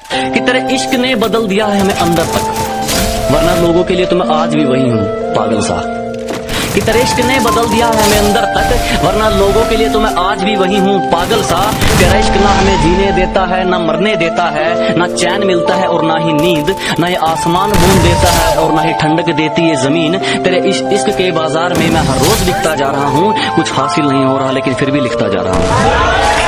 कि तेरे इश्क ने बदल दिया है हमें अंदर तक, वरना लोगों के लिए तो मैं आज भी वही हूँ पागल सा। कि तेरे इश्क ने बदल दिया है हमें अंदर तक, वरना लोगों के लिए तो मैं आज भी वही हूँ पागल सा। तेरा इश्क ना हमें जीने देता है, ना मरने देता है, ना चैन मिलता है और ना ही नींद, ना ये आसमान बूंद देता है और ना ही ठंडक देती है जमीन। तेरे इश्क के बाजार में मैं हर रोज लिखता जा रहा हूँ, कुछ हासिल नहीं हो रहा लेकिन फिर भी लिखता जा रहा हूँ।